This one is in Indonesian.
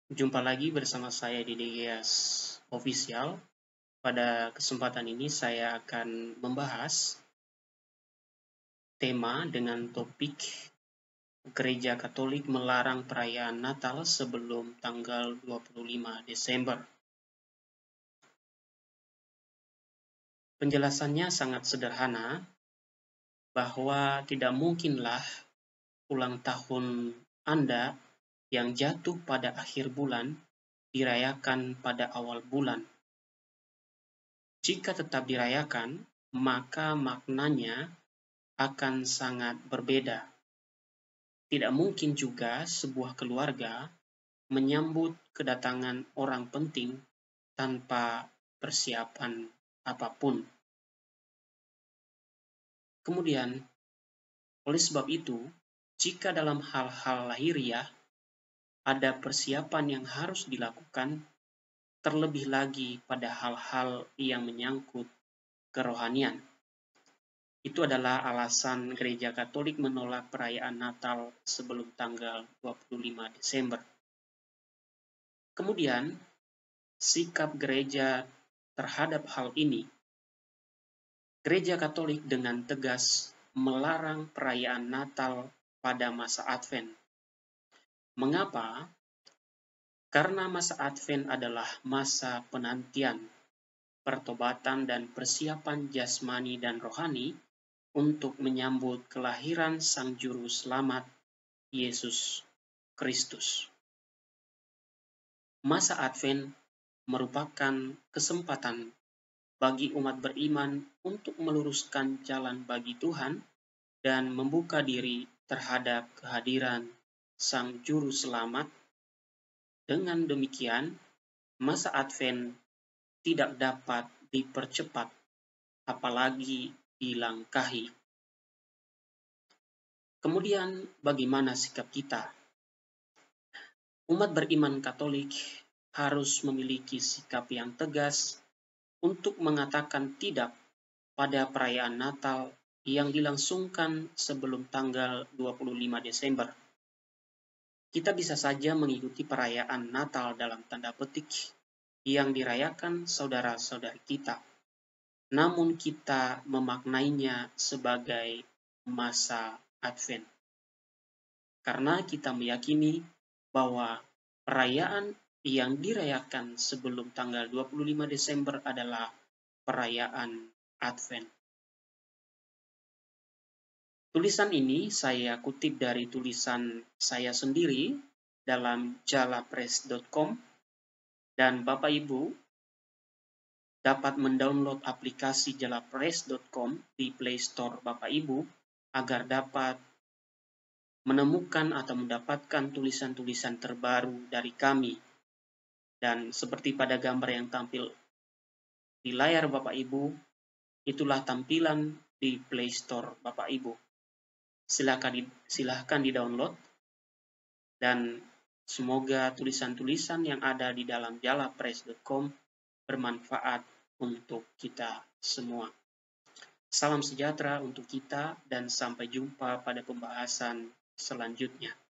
Jumpa lagi bersama saya di DGS Official. Pada kesempatan ini saya akan membahas tema dengan topik Gereja Katolik melarang perayaan Natal sebelum tanggal 25 Desember. Penjelasannya sangat sederhana, bahwa tidak mungkinlah ulang tahun Anda yang jatuh pada akhir bulan dirayakan pada awal bulan. Jika tetap dirayakan, maka maknanya akan sangat berbeda. Tidak mungkin juga sebuah keluarga menyambut kedatangan orang penting tanpa persiapan apapun. Kemudian, oleh sebab itu, jika dalam hal-hal lahiriah ada persiapan yang harus dilakukan, terlebih lagi pada hal-hal yang menyangkut kerohanian. Itu adalah alasan Gereja Katolik menolak perayaan Natal sebelum tanggal 25 Desember. Kemudian, sikap gereja terhadap hal ini. Gereja Katolik dengan tegas melarang perayaan Natal pada masa Advent. Mengapa? Karena masa Advent adalah masa penantian, pertobatan dan persiapan jasmani dan rohani untuk menyambut kelahiran Sang Juru Selamat, Yesus Kristus. Masa Advent merupakan kesempatan bagi umat beriman untuk meluruskan jalan bagi Tuhan dan membuka diri terhadap kehadiran Sang Juru Selamat. Dengan demikian, masa Advent tidak dapat dipercepat, apalagi dilangkahi. Kemudian, bagaimana sikap kita? Umat beriman Katolik harus memiliki sikap yang tegas untuk mengatakan tidak pada perayaan Natal yang dilangsungkan sebelum tanggal 25 Desember. Kita bisa saja mengikuti perayaan Natal dalam tanda petik yang dirayakan saudara-saudari kita, namun kita memaknainya sebagai masa Advent. Karena kita meyakini bahwa perayaan yang dirayakan sebelum tanggal 25 Desember adalah perayaan Advent. Tulisan ini saya kutip dari tulisan saya sendiri dalam jalapress.com, dan Bapak Ibu dapat mendownload aplikasi jalapress.com di Play Store Bapak Ibu agar dapat menemukan atau mendapatkan tulisan-tulisan terbaru dari kami. Dan seperti pada gambar yang tampil di layar Bapak Ibu, itulah tampilan di Play Store Bapak Ibu. Silahkan di-download, dan semoga tulisan-tulisan yang ada di dalam jalapress.com bermanfaat untuk kita semua. Salam sejahtera untuk kita dan sampai jumpa pada pembahasan selanjutnya.